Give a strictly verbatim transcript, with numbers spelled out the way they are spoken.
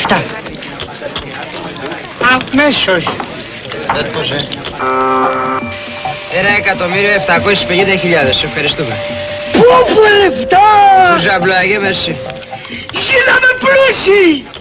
Εφτά. Αμέσως. Πώς, ε. Ένα εκατομμύριο επτακόσιες πενήντα χιλιάδες. Ευχαριστούμε. Πού που λεφτά! Ζαμπλάγε, merci. Γίναμε πλούσιοι!